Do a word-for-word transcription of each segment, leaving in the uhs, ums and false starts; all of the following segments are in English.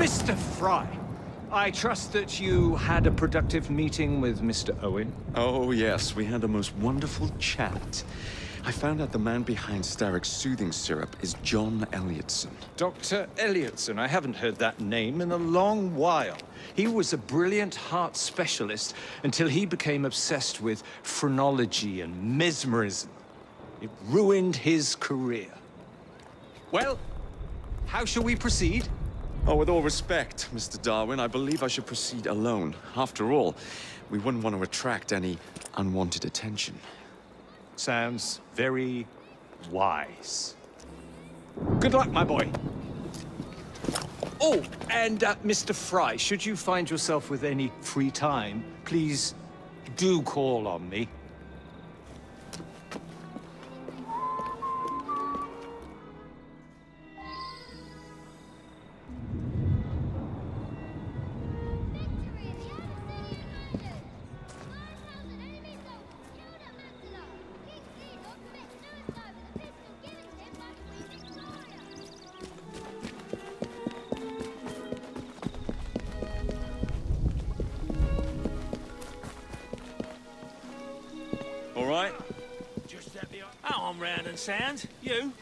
Mister Fry, I trust that you had a productive meeting with Mister Owen? Oh, yes. We had a most wonderful chat. I found out the man behind Starrick's soothing syrup is John Elliotson. Doctor Elliotson, I haven't heard that name in a long while. He was a brilliant heart specialist until he became obsessed with phrenology and mesmerism. It ruined his career. Well, how shall we proceed? Oh, with all respect, Mister Darwin, I believe I should proceed alone. After all, we wouldn't want to attract any unwanted attention. Sounds very wise. Good luck, my boy. Oh, and uh, Mister Fry, should you find yourself with any free time, please do call on me. All right? Just let me on. Oh, I'm round and sound. You?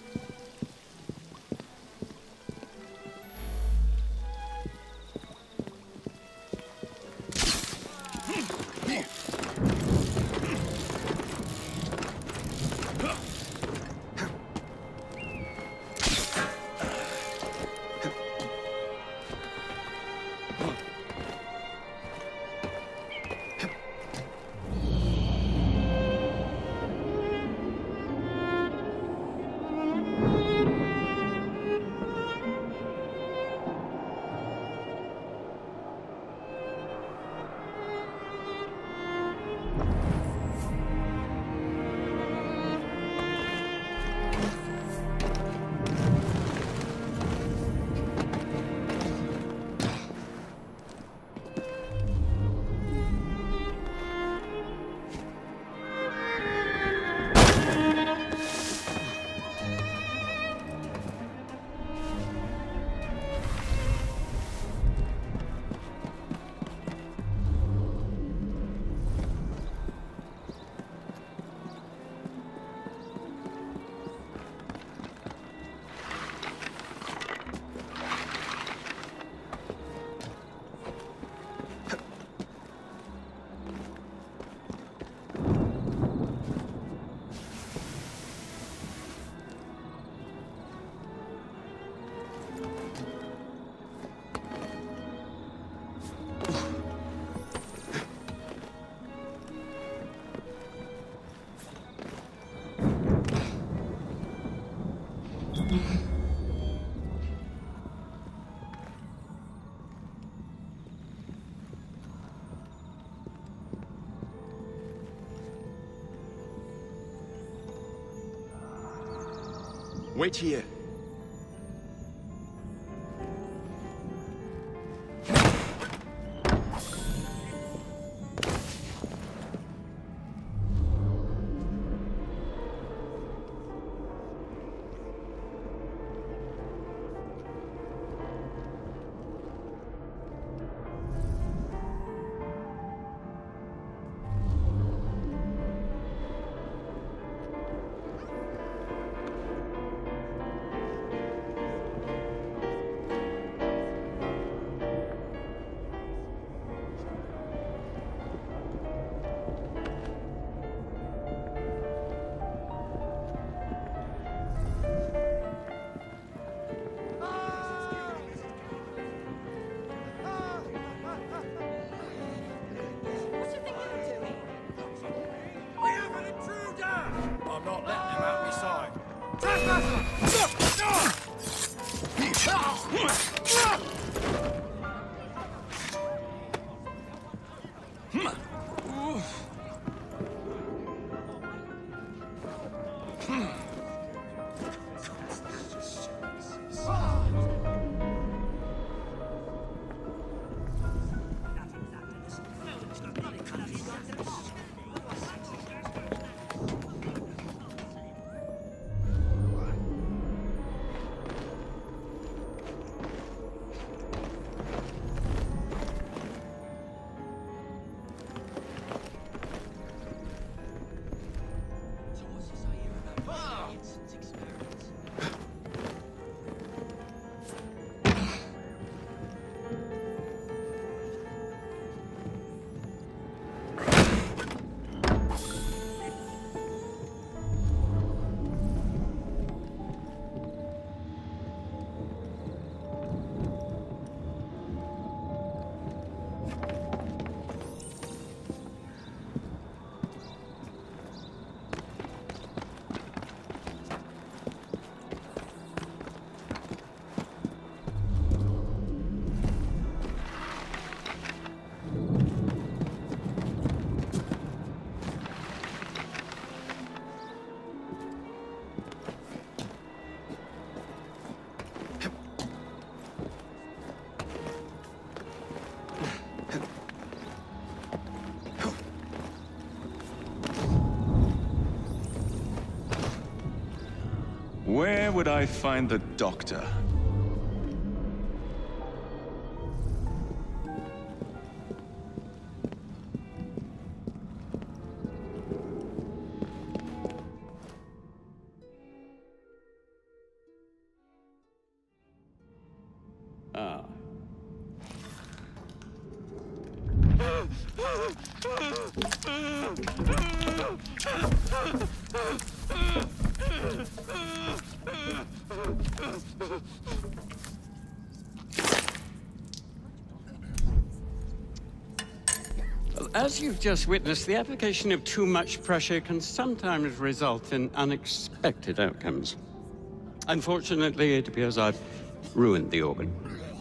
Wait here. would I find the doctor? Ah. Well, as you've just witnessed, the application of too much pressure can sometimes result in unexpected outcomes. Unfortunately, it appears I've ruined the organ.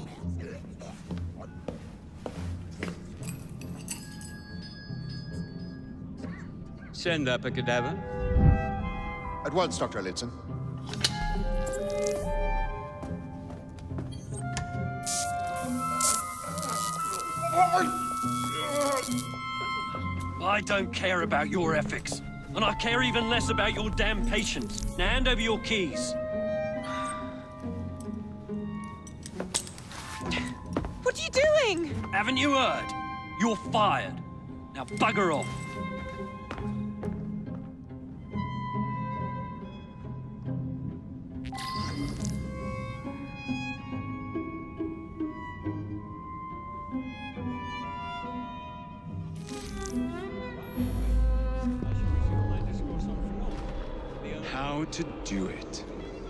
Send up a cadaver. At once, Doctor Elliotson. I don't care about your ethics. And I care even less about your damn patience. Now hand over your keys. What are you doing? Haven't you heard? You're fired. Now bugger off. How to do it.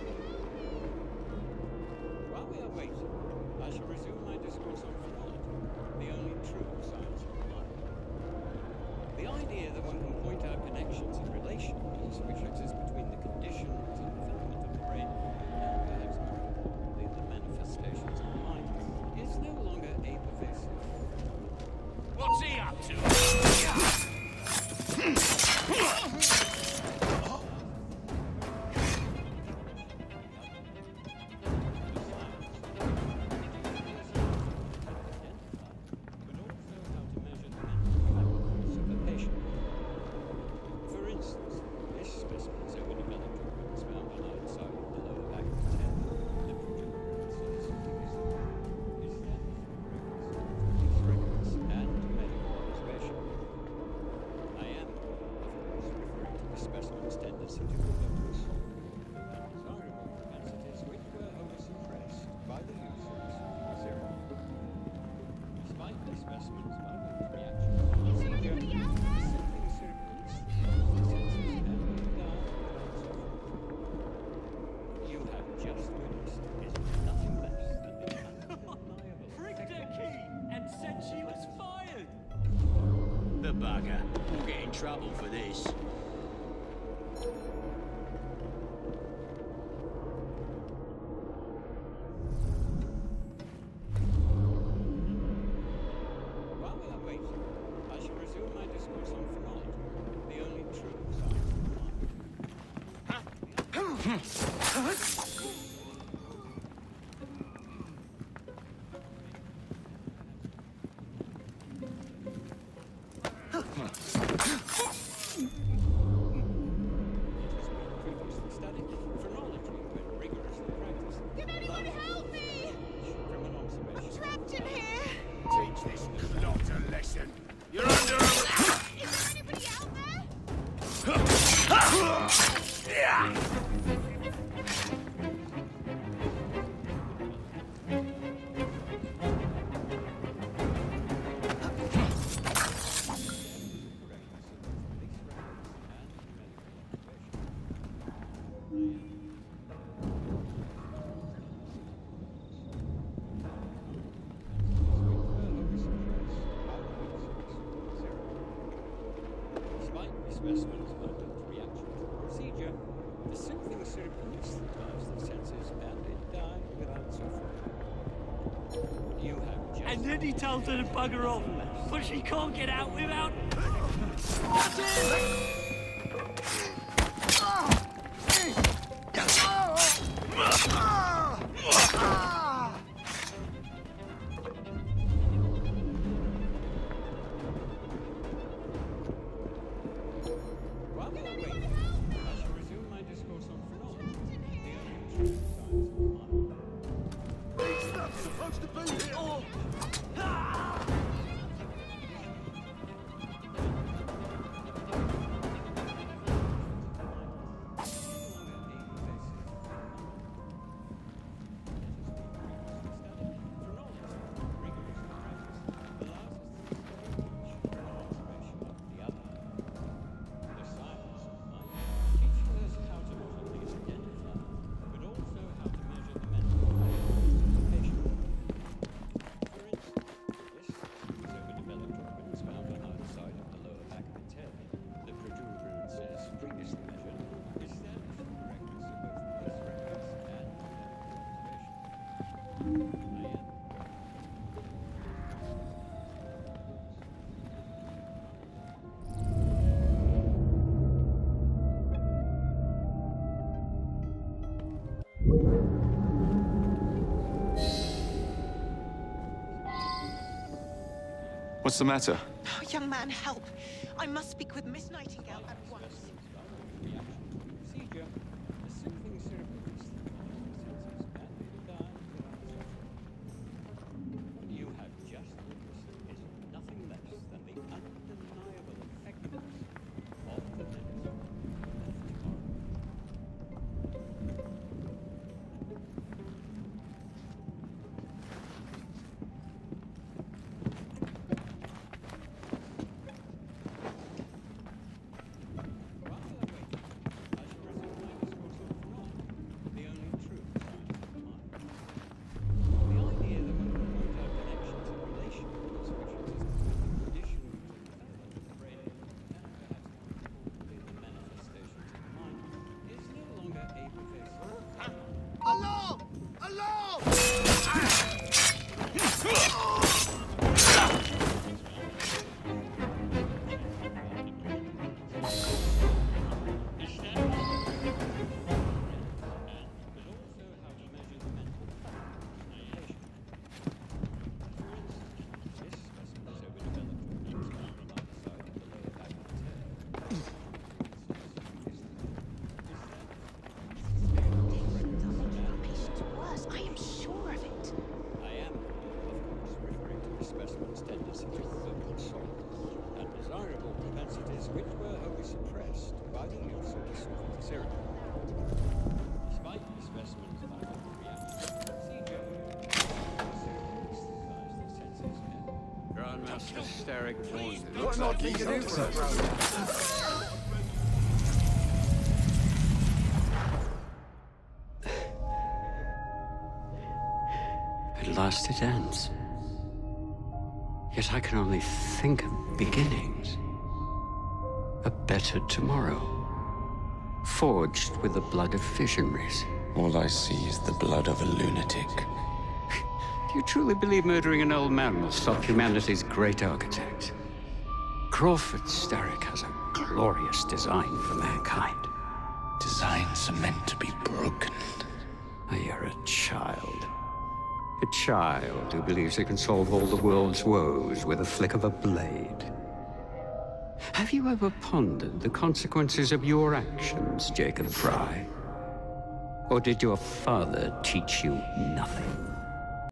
While we are waiting, I shall resume my discourse on phrenology, the only true science of life. The idea that one can point out connections and relations which exist between the conditions and development of the brain, and perhaps more importantly, the manifestations of the mind, is no longer a pervasive. What's he up to? Bugger. We'll get in trouble for this. While we are waiting, I shall resume my discourse on phrenology, the only true science of life. Specimens of reaction to the procedure, the soothing syrup anesthetize the senses and it died without suffering. You have just... And then he tells her to bugger off, but she can't get out without... That's it! While we are waiting, I shall resume my discourse on phrenology, the only true supposed to be here? Oh. What's the matter? Oh, young man, help. I must speak with Miss Nightingale at once. Procedure. A soothing syrup is What you have just witnessed is nothing less than the undeniable effectiveness of the medicine of tomorrow. What not can you do for us? At last it ends. Yet I can only think of beginnings. A better tomorrow. Forged with the blood of visionaries. All I see is the blood of a lunatic. Do you truly believe murdering an old man will stop humanity's great architect? Crawford Starrick has a glorious design for mankind. Designs are meant to be broken. You're a child. A child who believes it can solve all the world's woes with a flick of a blade. Have you ever pondered the consequences of your actions, Jacob Frye? Or did your father teach you nothing?